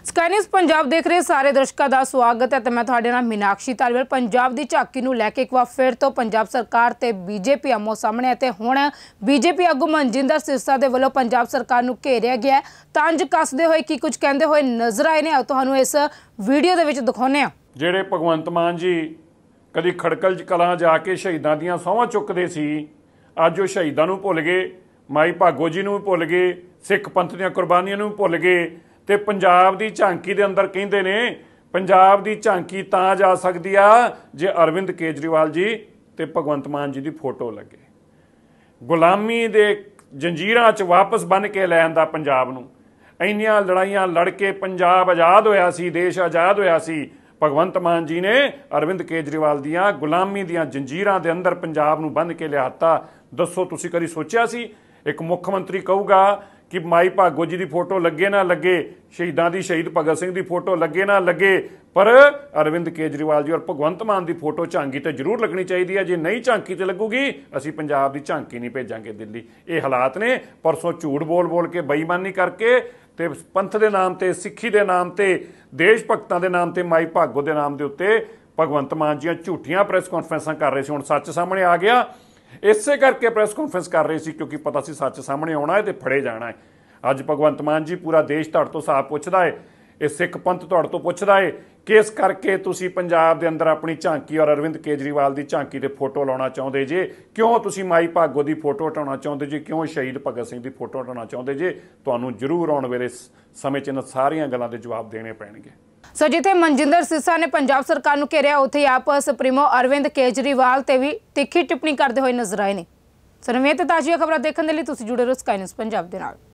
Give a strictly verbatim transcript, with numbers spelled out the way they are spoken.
Sky news Punjab देख रहे सारे दर्शकों का स्वागत है। तो मैं तुहाडे नाल मीनाक्षी तालवेल। पंजाब की झाकी नूं लैके एक बार फिर तो पंजाब सरकार ते बीजेपी आमो सामने है। हुण बीजेपी आगू मनजिंदर सिरसा दे वल्लों पंजाब सरकार नूं घेरिया गया है। तंज कसदे होए की कुछ कहंदे होए नज़र आए ने। आओ तुहानूं इस वीडियो दे विच दिखाउने आ। ਜਿਹੜੇ ਭਗਵੰਤ ਮਾਨ जी कदी खड़कल कलां जाके शहीदां दीयां सौंਹਾਂ चुकदे सी, अज ਉਹ शहीदां नूं भुल गए, माई भागो जी नूं भुल गए, सिख पंथ दीयां कुर्बानियां नूं भुल गए। ते पंजाब दी झांकी दे अंदर कहिंदे ने पंजाब दी झांकी तां जा सकदी आ जे अरविंद केजरीवाल जी ते भगवंत मान जी दी फोटो लगे। गुलामी दे जंजीरां च वापस बन के लै आंदा पंजाब नूं। इंनियां लड़ाइयां लड़ के पंजाब आज़ाद होया सी, देश आज़ाद होया सी। भगवंत मान जी ने अरविंद केजरीवाल दियां गुलामी दियां जंजीरां दे अंदर पंजाब नूं बन के लियाता। दसो तुसीं कदी सोचिया सी एक मुख मंत्री कहूगा कि माई भागो जी की फोटो लगे ना लगे, शहीदां दी शहीद भगत सिंह की फोटो लगे ना लगे, पर अरविंद केजरीवाल जी और भगवंत मान की फोटो झांकी तो जरूर लगनी चाहिए है। जे नहीं झांकी तो लगूगी असीं पंजाब की झांकी नहीं भेजांगे दिल्ली। ये हालात ने। परसों झूठ बोल बोल के बेईमानी करके ते पंथ के नाम ते, सिੱਖੀ के नाम ते, देश भगतां के नाम ते, माई भागो के नाम के उत्ते भगवंत मान जी झूठियां प्रैस कॉन्फ्रेंसां कर रहे थे। हुण सच सामने आ गया। इसे करके प्रैस कॉन्फ्रेंस कर रहे थे क्योंकि पता सी सच सामने आना है तो फड़े जाना है। अज भगवंत मान जी पूरा देश तुहाडे तो साफ पुछदा है, ये सिख पंथ तुहाडे तो पुछदा है कि इस करके तुसीं पंजाब दे अंदर अपनी झांकी और अरविंद केजरीवाल की झांकी ते फोटो लाउणा चाहुंदे जे, क्यों तुसीं माई भागो की फोटो हटाउणा चाहुंदे जे, क्यों शहीद भगत सिंह की फोटो हटाउणा चाहुंदे जे। तुहानूं जरूर आउण वेले समय च इन्हां सारियां गल्लां दे जवाब देने पैणगे। सो जिथे मनजिंदर सिरसा ने पंजाब सरकार नूं घेरिया, उत्थे आप सुप्रीमो अरविंद केजरीवाल ते भी तिखी टिप्पणी करते हुए नजर आए ने। सो नवीं ते ताज़ी खबरां देखण दे लई तुसीं जुड़े रहो स्काई न्यूज़ पंजाब दे नाल।